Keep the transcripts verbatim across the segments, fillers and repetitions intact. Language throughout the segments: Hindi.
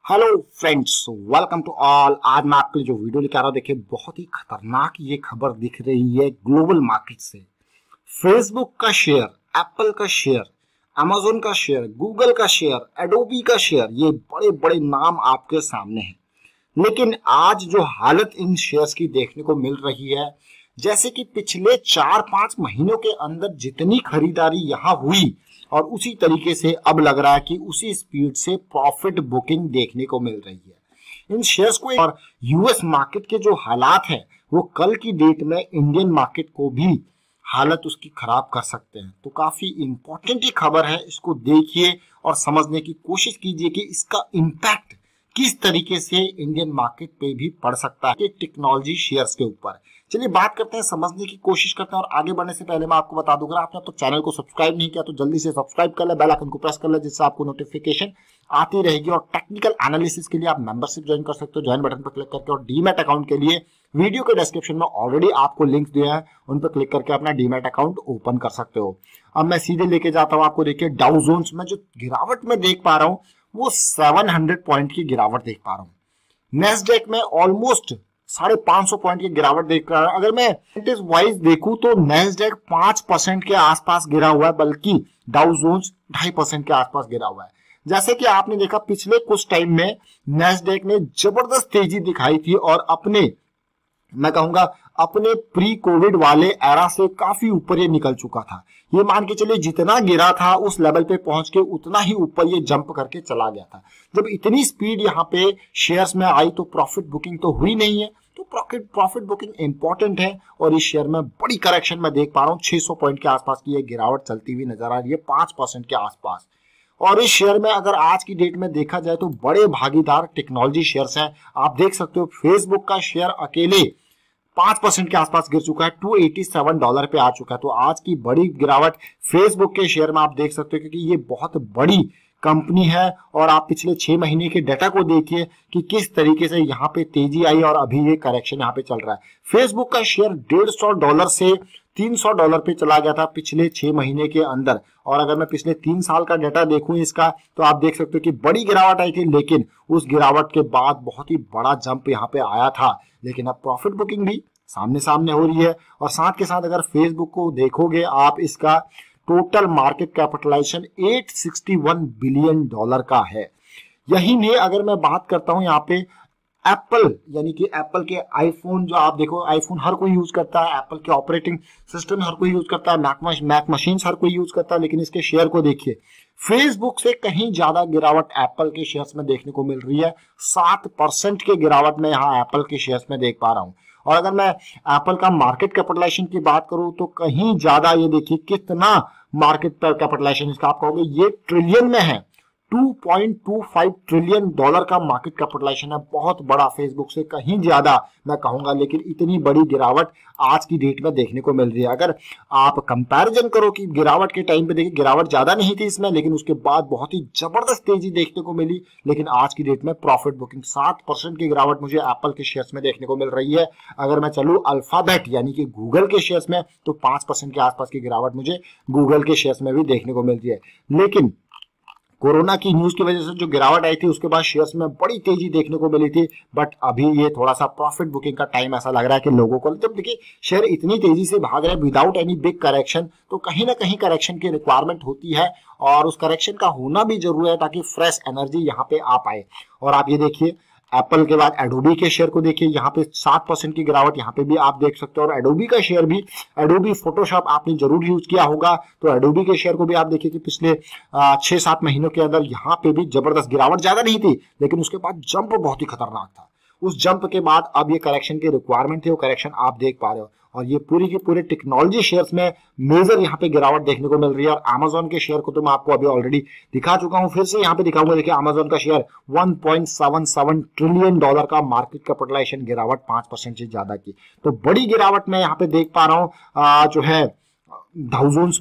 Hello friends, welcome to all. आज मैं आपके लिए जो वीडियो लेकर आ रहा हूं, देखिए बहुत ही खतरनाक ये खबर दिख रही है ग्लोबल मार्केट से। फेसबुक का शेयर, एप्पल का शेयर, अमेजोन का शेयर, गूगल का शेयर, एडोबी का शेयर, ये बड़े बड़े नाम आपके सामने हैं। लेकिन आज जो हालत इन शेयर्स की देखने को मिल रही है, जैसे कि पिछले चार पांच महीनों के अंदर जितनी खरीदारी यहाँ हुई और उसी तरीके से अब लग रहा है कि उसी स्पीड से प्रॉफिट बुकिंग देखने को मिल रही है इन शेयर्स को। और यूएस मार्केट के जो हालात हैं वो कल की डेट में इंडियन मार्केट को भी हालत उसकी खराब कर सकते हैं। तो काफी इंपॉर्टेंट ही खबर है, इसको देखिए और समझने की कोशिश कीजिए कि इसका इम्पैक्ट किस तरीके से इंडियन मार्केट पे भी पड़ सकता है टेक्नोलॉजी शेयर्स के ऊपर। चलिए बात करते हैं, समझने की कोशिश करते हैं। और आगे बढ़ने से पहले मैं आपको बता दूंगा, आपने तो चैनल को सब्सक्राइब नहीं किया तो जल्दी से सब्सक्राइब कर ले, बेल आइकन को प्रेस कर ले, जिससे आपको नोटिफिकेशन आती रहेगी। और टेक्निकल एनालिसिस के लिए आप मेंबरशिप ज्वाइन कर सकते हो, ज्वाइन बटन पर क्लिक करके। और डीमैट अकाउंट के लिए वीडियो के डिस्क्रिप्शन में ऑलरेडी आपको लिंक्स दिया है, उन पर क्लिक करके अपना डीमैट अकाउंट ओपन कर सकते हो। अब मैं सीधे लेके जाता हूँ आपको। देखिए डाउ जोन्स में जो गिरावट में देख पा रहा हूँ वो सात सौ पॉइंट की गिरावट देख पा रहा हूँ। नेस्डैक में ऑलमोस्ट साढ़े पांच सौ पॉइंट की गिरावट देख रहा है। अगर मैं परसेंटेज वाइज देखूं तो नेस्डैक पांच परसेंट के आसपास गिरा हुआ है, बल्कि डाउ जोन्स ढाई परसेंट के आसपास गिरा हुआ है। जैसे कि आपने देखा पिछले कुछ टाइम में नेस्डैक ने जबरदस्त तेजी दिखाई थी और अपने मैं कहूंगा अपने प्री कोविड वाले एरा से काफी ऊपर ये निकल चुका था। ये मान के चलिए जितना गिरा था उस लेवल पे पहुंच के उतना ही ऊपर ये जंप करके चला गया था। जब इतनी स्पीड यहाँ पे शेयर्स में आई तो प्रॉफिट बुकिंग तो हुई नहीं है। तो प्रॉफिट प्रॉफिट बुकिंग इंपॉर्टेंट है और इस शेयर में बड़ी करेक्शन में देख पा रहा हूँ। छह सौ पॉइंट के आसपास की ये गिरावट चलती हुई नजर आ रही है, पांच परसेंट के आसपास। और इस शेयर में अगर आज की डेट में देखा जाए तो बड़े भागीदार टेक्नोलॉजी शेयर्स हैं। आप देख सकते हो फेसबुक का शेयर अकेले पांच परसेंट के आसपास गिर चुका है, दो सौ सत्तासी डॉलर पे आ चुका है। तो आज की बड़ी गिरावट फेसबुक के शेयर में आप देख सकते हो, क्योंकि ये बहुत बड़ी कंपनी है। और आप पिछले छह महीने के डाटा को देखिए कि किस तरीके से यहाँ पे तेजी आई और अभी ये करेक्शन यहाँ पे चल रहा है। फेसबुक का शेयर डेढ़ सौ डॉलर से तीन सौ डॉलर पे चला गया था पिछले छह महीने के अंदर। और अगर मैं पिछले तीन साल का डाटा देखूं इसका, तो आप देख सकते हो कि बड़ी गिरावट आई थी, लेकिन उस गिरावट के बाद बहुत ही बड़ा जंप यहाँ पे आया था। लेकिन अब प्रॉफिट बुकिंग भी सामने सामने हो रही है। और साथ के साथ अगर फेसबुक को देखोगे आप, इसका टोटल मार्केट कैपिटलाइजेशन आठ सौ इकसठ बिलियन डॉलर का है। यही नहीं, अगर मैं बात करता हूं यहाँ पे एप्पल, यानी कि एप्पल के आईफोन, जो आप देखो आईफोन हर कोई यूज करता है, एप्पल के ऑपरेटिंग सिस्टम हर कोई यूज करता है, मैक मैक मशीन हर कोई यूज करता है, लेकिन इसके शेयर को देखिए फेसबुक से कहीं ज्यादा गिरावट एप्पल के शेयर्स में देखने को मिल रही है। सात परसेंट के गिरावट में यहाँ एप्पल के शेयर्स में देख पा रहा हूँ। और अगर मैं एप्पल का मार्केट कैपिटलाइजेशन की बात करूं तो कहीं ज्यादा, ये देखिए कितना मार्केट कैपिटलाइजेशन इसका, आप कहोगे ये ट्रिलियन में है। दो पॉइंट दो पाँच ट्रिलियन डॉलर का मार्केट कैपिटलाइजेशन है, बहुत बड़ा, फेसबुक से कहीं ज्यादा मैं कहूंगा। लेकिन इतनी बड़ी गिरावट आज की डेट में देखने को मिल रही है। अगर आप कंपैरिजन करो कि गिरावट के टाइम पे देखिए गिरावट ज्यादा नहीं थी इसमें, लेकिन उसके बाद बहुत ही जबरदस्त तेजी देखने को मिली। लेकिन आज की डेट में प्रॉफिट बुकिंग सात परसेंट की गिरावट मुझे एप्पल के शेयर्स में देखने को मिल रही है। अगर मैं चलूँ अल्फाबेट यानी कि गूगल के शेयर्स में, तो पांच परसेंट के आसपास की गिरावट मुझे गूगल के शेयर्स में भी देखने को मिल रही है। लेकिन कोरोना की न्यूज की वजह से जो गिरावट आई थी उसके बाद शेयर्स में बड़ी तेजी देखने को मिली थी। बट अभी ये थोड़ा सा प्रॉफिट बुकिंग का टाइम ऐसा लग रहा है कि लोगों को, जब देखिए शेयर इतनी तेजी से भाग रहे हैं विदाउट एनी बिग करेक्शन, तो कहीं ना कहीं करेक्शन की रिक्वायरमेंट होती है और उस करेक्शन का होना भी जरूरी है ताकि फ्रेश एनर्जी यहाँ पे आ पाए। और आप ये देखिए एप्पल के बाद एडोबी के शेयर को देखिए, यहाँ पे सात परसेंट की गिरावट यहाँ पे भी आप देख सकते हो। और एडोबी का शेयर भी, एडोबी फोटोशॉप आपने जरूर यूज किया होगा, तो एडोबी के शेयर को भी आप देखिए कि पिछले छह सात महीनों के अंदर यहाँ पे भी जबरदस्त गिरावट, ज्यादा नहीं थी लेकिन उसके बाद जंप बहुत ही खतरनाक था। उस जंप के बाद अब ये करेक्शन की रिक्वायरमेंट थी, वो करेक्शन आप देख पा रहे हो। और ये पूरी की पूरे टेक्नोलॉजी शेयर्स में मेजर यहाँ पे गिरावट देखने को मिल रही है। और अमेजोन के शेयर को तो मैं आपको अभी ऑलरेडी दिखा चुका हूँ, फिर से यहाँ पे दिखाऊंगा। देखिए अमेजोन का शेयर एक पॉइंट सात सात ट्रिलियन डॉलर का मार्केट कैपिटलाइजेशन, गिरावट पांच परसेंट से ज्यादा की। तो बड़ी गिरावट मैं यहाँ पे देख पा रहा हूँ जो है डाउ जोन्स में,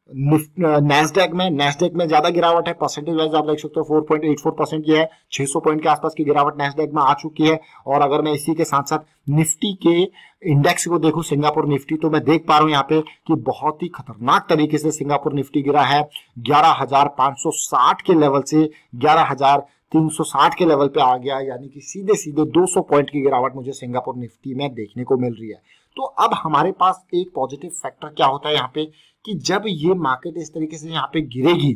नैस्डैक में नैस्डैक में ज्यादा गिरावट है, परसेंटेज वाइज आप देख सकते हो four point eight four percent ये है, छह सौ पॉइंट के आसपास की गिरावट नैस्डैक में आ चुकी है। और अगर मैं इसी के साथ साथ निफ्टी के इंडेक्स को देखूं, सिंगापुर निफ्टी, तो मैं देख पा रहा हूं यहाँ पे कि बहुत ही खतरनाक तरीके से सिंगापुर निफ्टी गिरा है। ग्यारह हजार पांच सौ साठ के लेवल से ग्यारह हजार तीन सौ साठ के लेवल पे आ गया, यानी कि सीधे सीधे दो सौ पॉइंट की गिरावट मुझे सिंगापुर निफ्टी में देखने को मिल रही है। तो अब हमारे पास एक पॉजिटिव फैक्टर क्या होता है यहाँ पे कि जब ये मार्केट इस तरीके से यहाँ पे गिरेगी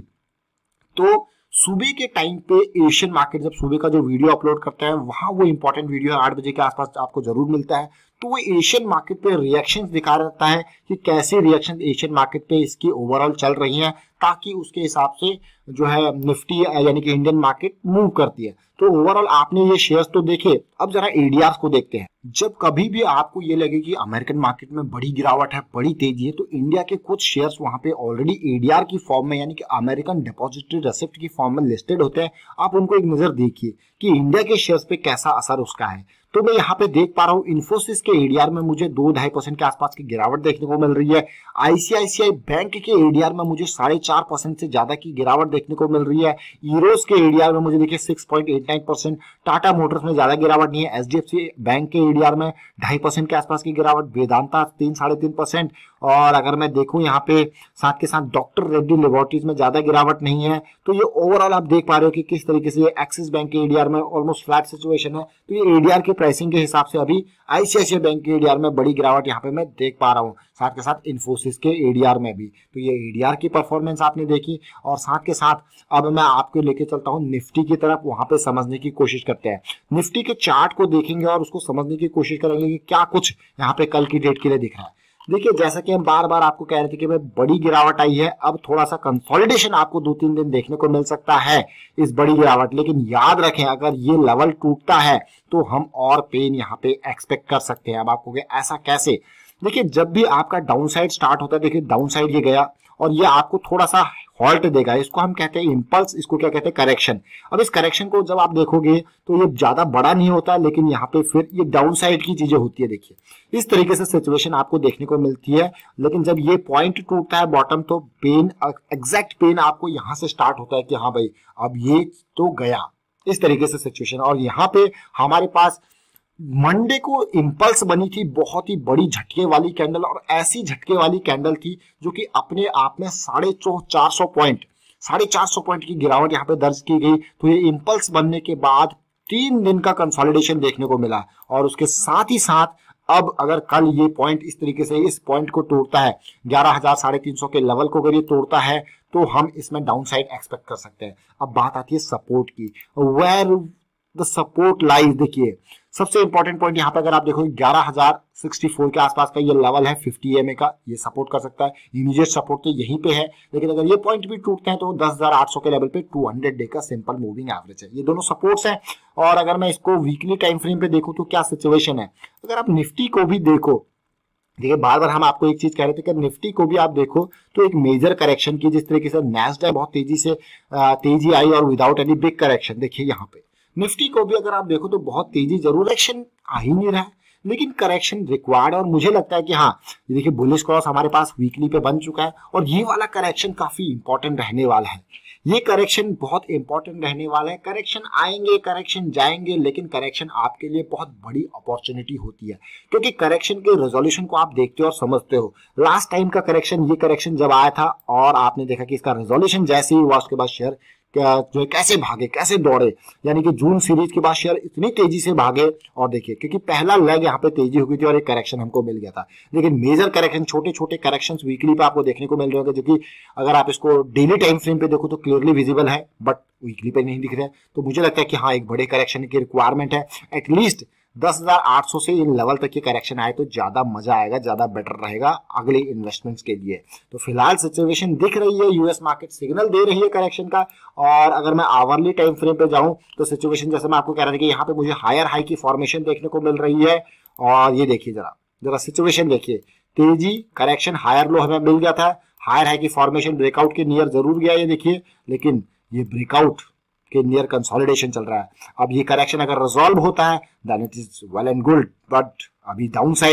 तो सुबह के टाइम पे एशियन मार्केट, जब सुबह का जो वीडियो अपलोड करते हैं वहां वो इंपॉर्टेंट वीडियो है आठ बजे के आसपास आपको जरूर मिलता है, तो वो एशियन मार्केट पे रिएक्शंस दिखा रहता है कि कैसे रिएक्शन एशियन मार्केट पे इसकी ओवरऑल चल रही हैं, ताकि उसके हिसाब से जो है निफ्टी यानी कि इंडियन मार्केट मूव करती है। तो ओवरऑल आपने ये शेयर्स तो देखे, अब जरा एडीआर को देखते हैं। जब कभी भी आपको ये लगे कि अमेरिकन मार्केट में बड़ी गिरावट है, बड़ी तेजी है, तो इंडिया के कुछ शेयर्स वहां पे ऑलरेडी एडीआर की फॉर्म में यानी कि अमेरिकन डिपॉजिटरी रेसिप्ट की फॉर्म में लिस्टेड होते हैं। आप उनको एक नजर देखिए कि इंडिया के शेयर्स पे कैसा असर उसका है। तो मैं यहाँ पे देख पा रहा हूँ इन्फोसिस के एडीआर में मुझे दो ढाई परसेंट के आसपास की गिरावट देखने को मिल रही है। आईसीआईसीआई बैंक के एडीआर में मुझे साढ़े चार परसेंट से ज्यादा की गिरावट देखने को मिल रही है। ईरोस के एडीआर में मुझे देखिए six point eight nine percent. Tata Motors में ज्यादा गिरावट नहीं है। एचडीएफसी बैंक के एडीआर में ढाई परसेंट के आसपास की गिरावट, वेदांता तीन साढ़े तीन परसेंट। और अगर मैं देखूं यहाँ पे साथ के साथ डॉक्टर रेड्डी लेबोरेटरीज में ज्यादा गिरावट नहीं है। तो ये ओवरऑल आप देख पा रहे हो कि किस तरीके से एक्सिस बैंक के एडीआर में ऑलमोस्ट फ्लैट सिचुएशन है। तो ये एडीआर की प्राइसिंग के हिसाब से अभी आईसीआईसीआई बैंक के एडीआर में बड़ी गिरावट यहाँ पे मैं देख पा रहा हूँ, साथ के साथ इन्फोसिस के एडीआर में भी। तो ये एडीआर की परफॉर्मेंस आपने देखी। और साथ के साथ अब मैं आपको लेके चलता हूँ निफ्टी की तरफ, वहां पे समझने की कोशिश करते हैं। निफ्टी के चार्ट को देखेंगे और उसको समझने की कोशिश करेंगे कि क्या कुछ यहाँ पे कल की डेट के लिए दिख रहा है। देखिए, जैसा कि हम बार बार आपको कह रहे थे कि भाई बड़ी गिरावट आई है, अब थोड़ा सा कंसोलिडेशन आपको दो तीन दिन देखने को मिल सकता है इस बड़ी गिरावट। लेकिन याद रखें, अगर ये लेवल टूटता है तो हम और पेन यहाँ पे एक्सपेक्ट कर सकते हैं। अब आपको ऐसा कैसे, देखिए जब भी आपका डाउन साइड स्टार्ट होता है, देखिए डाउन साइड ये गया और ये आपको थोड़ा सा हॉल्ट देगा, इसको हम कहते हैं इंपल्स, इसको क्या कहते हैं करेक्शन। अब इस करेक्शन को जब आप देखोगे तो ये ज्यादा बड़ा नहीं होता, लेकिन यहाँ पे फिर ये डाउन साइड की चीजें होती है। देखिए इस तरीके से सिचुएशन आपको देखने को मिलती है। लेकिन जब ये पॉइंट टूटता है बॉटम, तो पेन, एग्जैक्ट पेन आपको यहाँ से स्टार्ट होता है कि हाँ भाई अब ये तो गया, इस तरीके से सिचुएशन। और यहाँ पे हमारे पास मंडे को इंपल्स बनी थी, बहुत ही बड़ी झटके वाली कैंडल, और ऐसी झटके वाली कैंडल थी जो कि अपने आप में साढ़े चार सौ पॉइंट साढ़े चार सौ पॉइंट की गिरावट यहाँ पे दर्ज की गई। तो ये इंपल्स बनने के बाद तीन दिन का कंसोलिडेशन देखने को मिला। और उसके साथ ही साथ अब अगर कल ये पॉइंट इस तरीके से इस पॉइंट को तोड़ता है, ग्यारह हजार साढ़े तीन सौ के लेवल को अगर ये तोड़ता है, तो हम इसमें डाउन साइड एक्सपेक्ट कर सकते हैं। अब बात आती है सपोर्ट की, वेयर द सपोर्ट लाइज। देखिए सबसे इंपॉर्टेंट पॉइंट यहाँ पे अगर आप देखो ग्यारह हजार सिक्सटी फोर के आसपास का ये लेवल है फिफ्टी ई एम ए का, ये सपोर्ट कर सकता है। इमीडिएट सपोर्ट तो यहीं पे है, लेकिन अगर ये पॉइंट भी टूटते हैं तो दस हजार आठ सौ के लेवल पे दो सौ डे का सिंपल मूविंग एवरेज है। ये दोनों सपोर्ट्स हैं। और अगर मैं इसको वीकली टाइम फ्रेम पे देखूं तो क्या सिचुएशन है, अगर आप निफ्टी को भी देखो, देखिए बार बार हम आपको एक चीज कह रहे थे कि निफ्टी को भी आप देखो तो एक मेजर करेक्शन की, जिस तरीके से नैस्डैक बहुत तेजी से तेजी आई और विदाउट एनी बिग करेक्शन, देखिए यहाँ पे निफ्टी को भी अगर आप देखो तो बहुत तेजी, जरूर करेक्शन आ ही नहीं रहा है लेकिन करेक्शन रिक्वायर्ड। और मुझे लगता है कि हाँ, देखिए बुलिश क्रॉस हमारे पास वीकली पे बन चुका है और ये वाला करेक्शन काफी इंपॉर्टेंट रहने वाला है। ये करेक्शन बहुत इंपॉर्टेंट रहने वाला है। करेक्शन आएंगे, करेक्शन जाएंगे, लेकिन करेक्शन आपके लिए बहुत बड़ी अपॉर्चुनिटी होती है, क्योंकि करेक्शन के रेजोल्यूशन को आप देखते हो और समझते हो। लास्ट टाइम का करेक्शन, ये करेक्शन जब आया था और आपने देखा कि इसका रेजोल्यूशन जैसे ही हुआ, उसके बाद शेयर जो है कैसे भागे, कैसे दौड़े, यानी कि जून सीरीज के बाद शेयर इतनी तेजी से भागे। और देखिए क्योंकि पहला लेग यहाँ पे तेजी हो गई थी और एक करेक्शन हमको मिल गया था, लेकिन मेजर करेक्शन, छोटे छोटे करेक्शंस वीकली पे आपको देखने को मिल रहे होंगे, जो कि अगर आप इसको डेली टाइम फ्रेम पे देखो तो क्लियरली विजिबल है, बट वीकली पे नहीं दिख रहे हैं। तो मुझे लगता है कि हाँ, एक बड़े करेक्शन की रिक्वायरमेंट है। एटलीस्ट दस हजार आठ सौ से इन लेवल तक की करेक्शन आए तो ज्यादा मजा आएगा, ज्यादा बेटर रहेगा अगले इन्वेस्टमेंट्स के लिए। तो फिलहाल सिचुएशन दिख रही है, यूएस मार्केट सिग्नल दे रही है करेक्शन का। और अगर मैं आवरली टाइम फ्रेम पे जाऊं तो सिचुएशन, जैसे मैं आपको कह रहा था कि यहाँ पे मुझे हायर हाई की फॉर्मेशन देखने को मिल रही है। और ये देखिए जरा जरा सिचुएशन देखिए, तेजी, करेक्शन, हायर लो हमें मिल गया था, हायर हाई की फॉर्मेशन ब्रेकआउट के नियर जरूर गया ये देखिए, लेकिन ये ब्रेकआउट के नियर कंसोलिडेशन चल रहा है। अब ये करेक्शन अगर रिजॉल्व होता है then it is well and good, but अभी डाउन साइड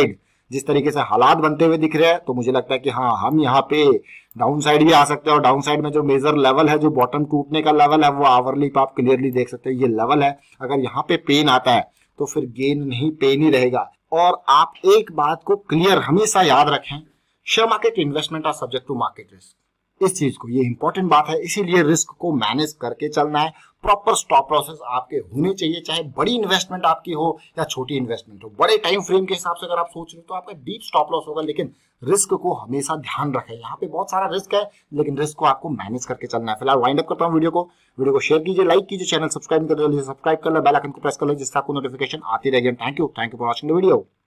जिस तरीके से हालात बनते हुए दिख रहे हैं, तो मुझे लगता है कि हाँ हम यहाँ पे डाउन साइड भी आ सकते हैं। और डाउन साइड में जो मेजर लेवल है, जो बॉटम टूटने का लेवल है, वो आवरली पे आप क्लियरली देख सकते हैं, ये लेवल है। अगर यहाँ पे पेन आता है तो फिर गेन नहीं पेन ही रहेगा। और आप एक बात को क्लियर हमेशा याद रखें, share market investment are subject to market risk. इस चीज को, ये इंपॉर्टेंट बात है, इसीलिए रिस्क को मैनेज करके चलना है। प्रॉपर स्टॉप लॉसेस आपके होने चाहिए, चाहे बड़ी इन्वेस्टमेंट आपकी हो या छोटी इन्वेस्टमेंट हो। बड़े टाइम फ्रेम के हिसाब से अगर आप सोच रहे हो तो आपका डीप स्टॉप लॉस होगा, लेकिन रिस्क को हमेशा ध्यान रखें। यहाँ पे बहुत सारा रिस्क है, लेकिन रिस्क को आपको मैनेज करके चलना है। फिलहाल वाइंड अप करता हूँ वीडियो को। वीडियो को शेयर कीजिए, लाइक कीजिए, चैनल सब्सक्राइब कर लीजिए, सब्सक्राइब कर ले, बेल आइकन को प्रेस कर ले, जिससे आपको नोटिफिकेशन आती रहेगी। Thank you thank you for watching the video.